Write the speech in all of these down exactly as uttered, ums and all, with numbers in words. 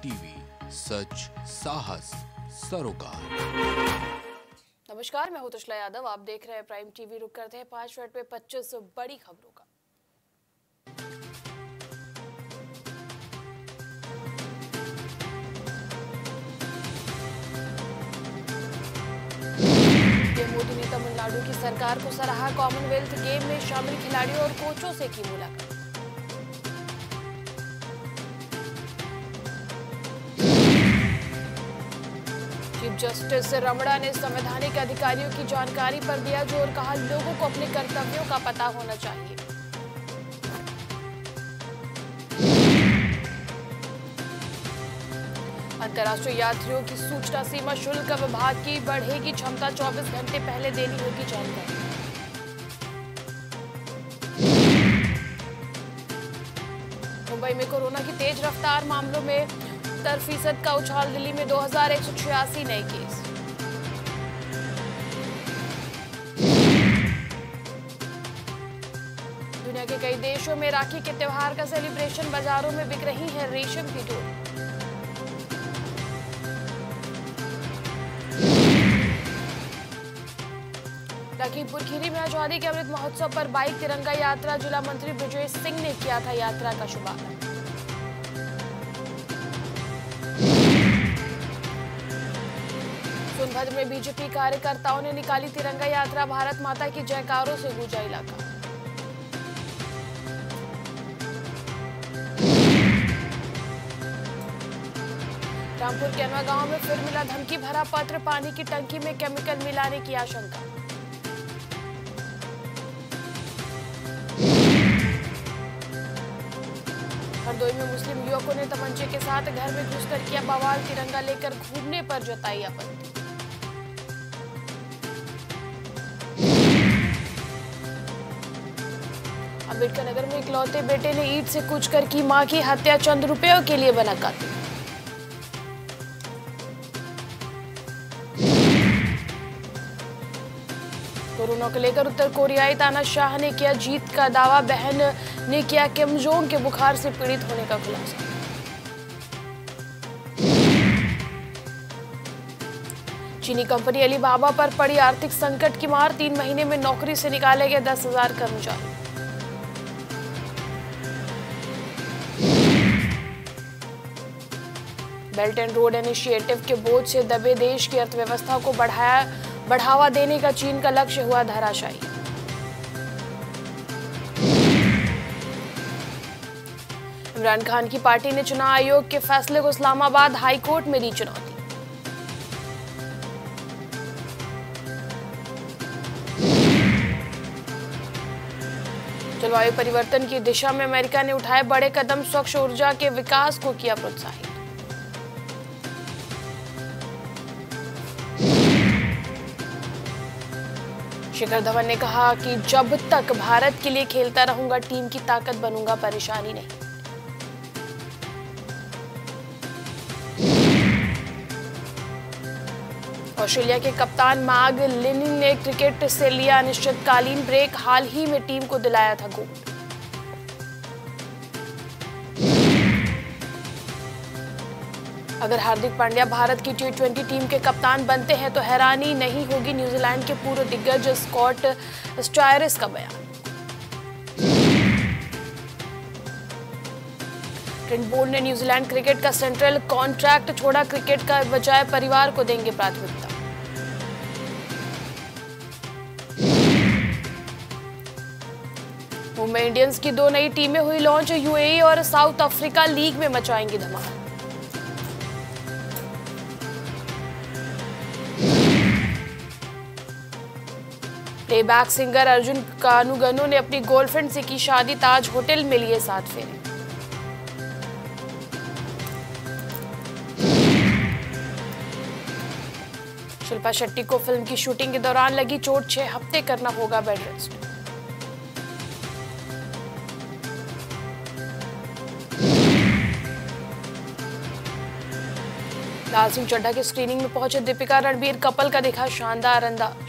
TV, सच साहस सरोकार। नमस्कार, मैं हूं तुषला यादव। आप देख रहे हैं प्राइम टीवी। रुक करते हैं पांच मिनट में पच्चीस बड़ी खबरों का। मोदी ने तमिलनाडु की सरकार को सराहा। कॉमनवेल्थ गेम में शामिल खिलाड़ियों और कोचों से की मुलाकात। चीफ जस्टिस रमणा ने संवैधानिक अधिकारियों की जानकारी पर दिया जोर। कहा, लोगों को अपने कर्तव्यों का पता होना चाहिए। अंतर्राष्ट्रीय यात्रियों की सूचना सीमा शुल्क विभाग की बढ़ेगी क्षमता। चौबीस घंटे पहले देनी होगी जानकारी। मुंबई में कोरोना की तेज रफ्तार मामलों में सत्तर फीसद का उछाल। दिल्ली में दो हजार एक सौ छियासी नए केस। दुनिया के कई देशों में राखी के त्योहार का सेलिब्रेशन। बाजारों में बिक रही है रेशम की डोरी। लखीमपुर खीरी में आजादी के अमृत महोत्सव पर बाइक तिरंगा यात्रा। जिला मंत्री ब्रजेश सिंह ने किया था यात्रा का शुभारंभ। सोनभद्र में बीजेपी कार्यकर्ताओं ने निकाली तिरंगा यात्रा। भारत माता की जयकारों से गूंजा इलाका। रामपुर कैनवा गांव में फिर मिला धमकी भरा पत्र। पानी की टंकी में केमिकल मिलाने की आशंका। हरदोई में मुस्लिम युवकों ने तमंचे के साथ घर में घुसकर किया बवाल। तिरंगा लेकर घूमने पर जताई आपत्ति। अम्बेडकर नगर में इकलौते बेटे ने ईंट से कूचकर की मां की हत्या। चंद रुपयों के लिए बना कातिल। कोरोना को लेकर उत्तर कोरियाई तानाशाह ने किया जीत का दावा। बहन ने किया किम जोंग के बुखार से पीड़ित होने का खुलासा। चीनी कंपनी अलीबाबा पर पड़ी आर्थिक संकट की मार। तीन महीने में नौकरी से निकाले गए दस हजार कर्मचारी। बेल्ट एंड रोड इनिशिएटिव के बोझ से दबे देश की अर्थव्यवस्था को बढ़ाया बढ़ावा देने का चीन का लक्ष्य हुआ धराशायी। इमरान खान की पार्टी ने चुनाव आयोग के फैसले को इस्लामाबाद हाई कोर्ट में दी चुनौती। जलवायु परिवर्तन की दिशा में अमेरिका ने उठाए बड़े कदम। स्वच्छ ऊर्जा के विकास को किया प्रोत्साहित। शिखर धवन ने कहा कि जब तक भारत के लिए खेलता रहूंगा, टीम की ताकत बनूंगा, परेशानी नहीं। ऑस्ट्रेलिया के कप्तान मार्ग लिनिंग ने क्रिकेट से लिया अनिश्चितकालीन ब्रेक। हाल ही में टीम को दिलाया था गोल्ड। अगर हार्दिक पांड्या भारत की टी ट्वेंटी टीम के कप्तान बनते हैं तो हैरानी नहीं होगी। न्यूजीलैंड के पूर्व दिग्गज स्कॉट स्टायरिस का बयान। ट्रेंट बोल्ट ने न्यूजीलैंड क्रिकेट का सेंट्रल कॉन्ट्रैक्ट छोड़ा। क्रिकेट का बजाय परिवार को देंगे प्राथमिकता। मुंबई इंडियंस की दो नई टीमें हुई लॉन्च। यूएई और साउथ अफ्रीका लीग में मचाएंगी धमाल। प्लेबैक सिंगर अर्जुन कानुगनु ने अपनी गर्लफ्रेंड से की शादी। ताज होटल में लिए सात फेरे। शिल्पा शेट्टी को फिल्म की शूटिंग के दौरान लगी चोट। छह हफ्ते करना होगा बेड रेस्ट। लाल सिंह चड्ढा की स्क्रीनिंग में पहुंचे दीपिका रणबीर कपल का दिखा शानदार अंदाज।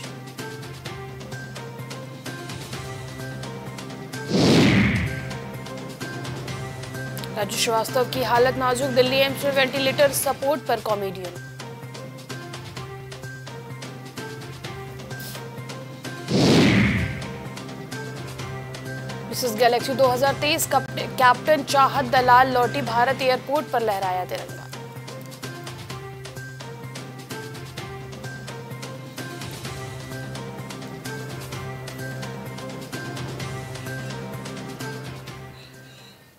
राजू श्रीवास्तव की हालत नाजुक, दिल्ली एम्स में वेंटिलेटर सपोर्ट पर कॉमेडियन। मिसेस गैलेक्सी दो हज़ार तेईस का कैप्टन चाहत दलाल लौटी भारत, एयरपोर्ट पर लहराया तिरंगा।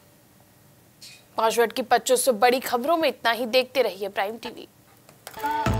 पांच मिनट की पच्चीस सौ बड़ी खबरों में इतना ही। देखते रहिए प्राइम टीवी।